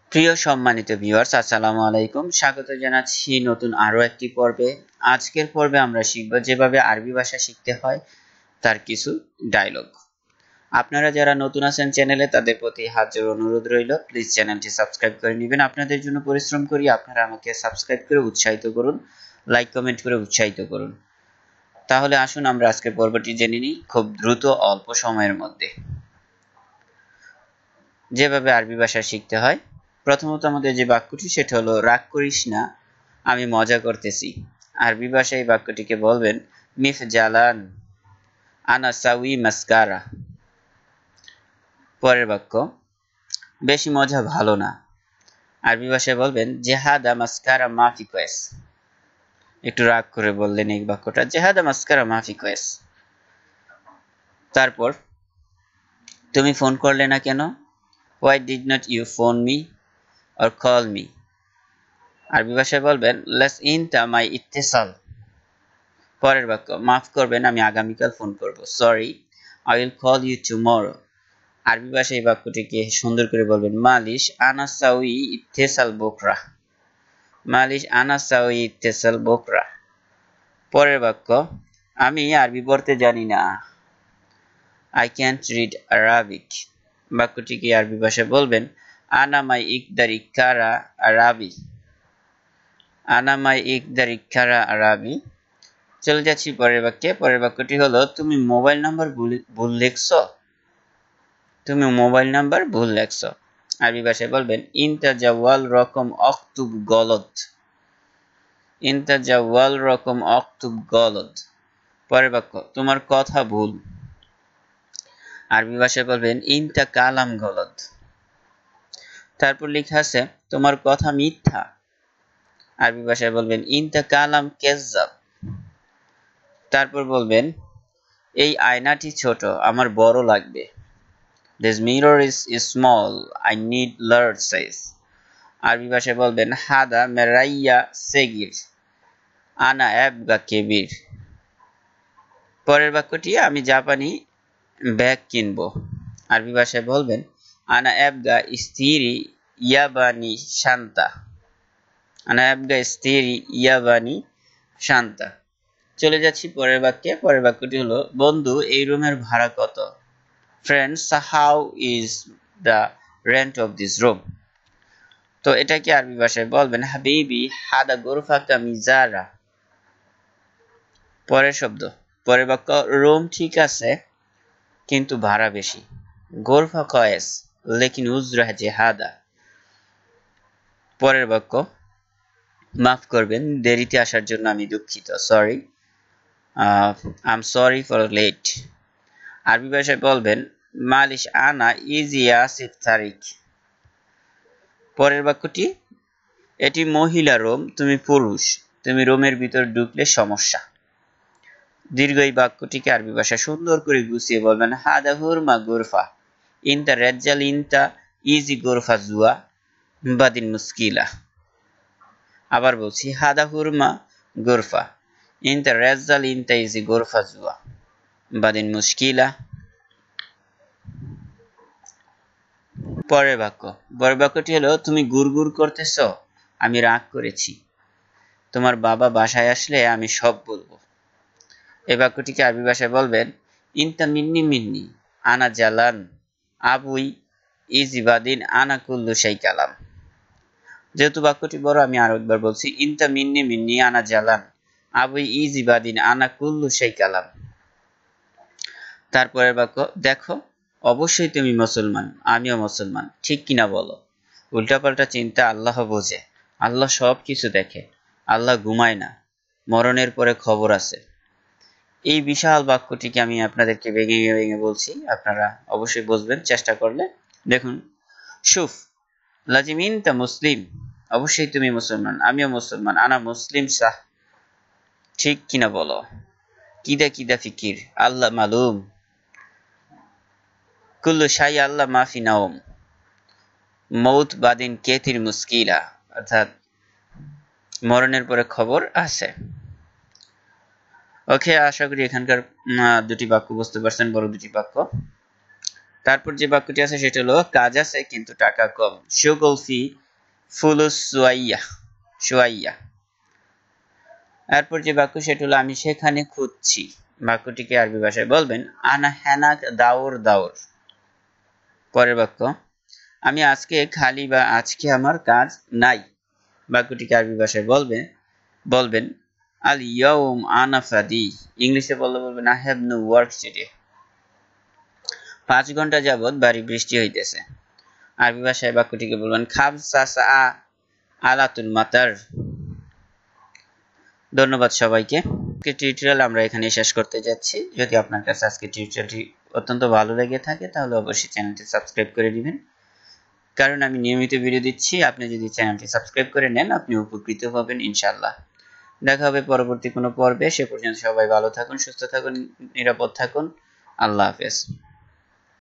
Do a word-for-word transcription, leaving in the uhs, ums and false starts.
প্রিয় সম্মানিত ভিউয়ার্স, আসসালামু আলাইকুম। স্বাগত জানাচ্ছি নতুন আরো একটি পর্বে। আজকের পর্বে আমরা শিখব যেভাবে আরবি ভাষা শিখতে হয় তার কিছু ডায়লগ। আপনারা যারা নতুন আছেন চ্যানেলে, তাদের প্রতি হাত জোড় অনুরোধ রইল, প্লিজ চ্যানেলটি সাবস্ক্রাইব করে নেবেন। আপনাদের জন্য পরিশ্রম করি, আপনারা আমাকে সাবস্ক্রাইব করে উৎসাহিত করুন, লাইক কমেন্ট করে উৎসাহিত করুন। তাহলে আসুন আমরা আজকের পর্বটি জেনে নিই খুব দ্রুত অল্প সময়ের মধ্যে। যেভাবে আরবি ভাষা শিখতে হয়, প্রথমত আমাদের যে বাক্যটি সেটা হলো রাগ করিস না, আমি মজা করতেছি। আরবি ভাষায় এই বাক্যটিকে বলবেন মিফ জালান আনা সাউই মাসকারা। পরের বাক্য বেশি মজা ভালো না, আরবি ভাষায় বলবেন জেহাদা মাসকারা মাফি কোয়েস। একটু রাগ করে বললেন এই বাক্যটা, জেহাদা মাসকারা মাফি কোয়েস। তারপর তুমি ফোন করলে না কেন, why did not you phone me or call me. Arabi ভাষায় বলবেন লেস ইনটা মাই ইত্তেসাল। পরের বাক্য মাফ করবেন, আমি আগামীকাল ফোন করব। Sorry, I will call you tomorrow. Arabi ভাষায় এই বাক্যটিকে সুন্দর করে বলবেন মালিশ আনা সাউই ইত্তেসাল বকরা। মালিশ আনা সাউই ইত্তেসাল বকরা। পরের বাক্য আমি আরবি পড়তে জানি না, আই ক্যান্ট রিড আরাবিক। বাক্যটিকে আরবি ভাষায় বলবেন আনা মাই ইকদার ইকারা আরাবি। আনা মাই ইকদার ইকারা আরাবি। চলে যাচ্ছি পরের বাক্যে। পরের বাক্যটি হলো তুমি মোবাইল নাম্বার ভুল লিখছো। তুমি মোবাইল নাম্বার ভুল লিখছো। আরবি ভাষায় বলবেন ইনতা জাওয়াল রকম অক্তুব গলত। ইনতা জাওয়াল রকম অক্তুব গলত। পরের বাক্য তোমার কথা ভুল। আরবি ভাষায় বলবেন ইনতা কালাম গলত। তারপর লেখা আছে তোমার কথা মিথ্যা। আরবি ভাষায় বলবেন ইনতা কালাম কেজ্জাব। তারপর বলবেন এই আয়নাটি ছোট, আমার বড় লাগবে। This mirror is small, I need large size. আরবি ভাষায় বলবেন হাদা মেরাইয়া সেগির আনা এবগা কেবির। পরের বাক্যটি আমি জাপানি ব্যাগ কিনবো। আরবি ভাষায় বলবেন আনা এবগা স্ত্রী ইয়াবানি শান্তা। আনা এবগা স্ত্রী ইয়াবানি শান্তা। চলে যাচ্ছি পরের বাক্যে। পরের বাক্যটি হলো বন্ধু এই রুমের ভাড়া কত। Friends how is the rent of this room. তো এটাকে আরবি ভাষায় বলবেন হাবিবি হাদা গোরফাকা মিজারা। পরের শব্দ, পরের বাক্য রুম ঠিক আছে কিন্তু ভাড়া বেশি। গোরফা কয়েস লেকিন উজরা জেহাদা। পরের বাক্য মাফ করবেন, দেরিতে আসার জন্য আমি দুঃখিত। Sorry, I am sorry for late. Arabi ভাষায় বলবেন মালিশ আনা ইজিয়া সিফ তারিখ। পরের বাক্যটি এটি মহিলা রুম, তুমি পুরুষ, তুমি রুমের ভিতর ঢুকলে সমস্যা। দীর্ঘ এই বাক্যটিকে আরবি ভাষা সুন্দর করে গুছিয়ে বলবেন হাদা হুরমা গোরফা ইনতা রেজ্জাল ইনতা ইজি গোরফা জুয়া বাদিন মুশকিলা। আবার বলছি হাদা হুরমা গোরফা ইনতা রেজ্জাল ইনতা ইজি গোরফা জুয়া বাদিন মুশকিলা। পরের বাক্য, পরের বাক্যটি হলো তুমি গুড়গুড় করতেছ, আমি রাগ করেছি। তোমার বাবা বাসায় আসলে আমি সব বলবো। এই বাক্যটিকে আরবি ভাষায় বলবেন ইনতা মিন্নি মিন্নি আনা জালান আবুই ইজিবাদিন আনা কুল্লু সেই কালাম। যেহেতু বাক্যটি বড় আমি আরো একবার বলছি ইনতা মিন্নি মিন্নি আনা জালান আবুই ইজিবাদিন আনা কুল্লু সেই কালাম। তারপরের বাক্য দেখো অবশ্যই তুমি মুসলমান, আমিও মুসলমান, ঠিক কিনা বলো। উল্টাপাল্টা চিন্তা আল্লাহ বোঝে, আল্লাহ সব কিছু দেখে, আল্লাহ ঘুমায় না, মরণের পরে খবর আছে। এই বিশাল বাক্যটিকে আমি আপনাদেরকে ভেঙে ভেঙে বলছি, আপনারা অবশ্যই বুঝবেন চেষ্টা করলে। দেখুন শুফ লাজিমিন তা মুসলিম, অবশ্যই তুমি মুসলমান, আমিও মুসলমান, আনা মুসলিম শাহ, ঠিক কিনা বলো। কিদা কিদা ফিকির আল্লাহ মালুম, কুল্লু শাই আল্লাহ মাফি নাওম, মৌত বাদিন কেতির মুশকিলা, অর্থাৎ মরণের পরে খবর আছে। ওকে, আশা করি এখানকার দুটি বাক্য বুঝতে পারছেন, বড় দুটি বাক্য। তারপর যে বাক্যটি আছে সেটা হলো কাজ আছে কিন্তু টাকা কম। শুগল ফি ফুলুস সুয়াইয়া সুয়াইয়া। এরপর যে বাক্য সেটা হলো আমি সেখানে খুঁজছি। বাক্যটিকে আরবি ভাষায় বলবেন আনা হেনাক দাউর দাউর। পরের বাক্য আমি আজকে খালি বা আজকে আমার কাজ নাই। বাক্যটিকে আরবি ভাষায় বলবেন বলবেন আল ইয়াউম আনা ফাদি। ইংলিশে বললে বলবেন I have no work today. পাঁচ ঘন্টা যাবত বাড়ি বৃষ্টি হইতেছে। আরবি ভাষায় বাক্যটিকে বলবেন খাব সাসা আলাতুল মাতার। ধন্যবাদ সবাইকে। আজকের টিউটোরিয়াল আমরা এখানে শেষ করতে যাচ্ছি। যদি আপনার কাছে আজকের টিউটোরিয়ালটি অত্যন্ত ভালো লেগে থাকে তাহলে অবশ্যই চ্যানেলটি সাবস্ক্রাইব করে দিবেন, কারণ আমি নিয়মিত ভিডিও দিচ্ছি। আপনি যদি চ্যানেলটি সাবস্ক্রাইব করে নেন আপনি উপকৃত হবেন ইনশাআল্লাহ। দেখা হবে পরবর্তী কোনো পর্বে। সে পর্যন্ত সবাই ভালো থাকুন, সুস্থ থাকুন, নিরাপদ থাকুন। আল্লাহ হাফেজ।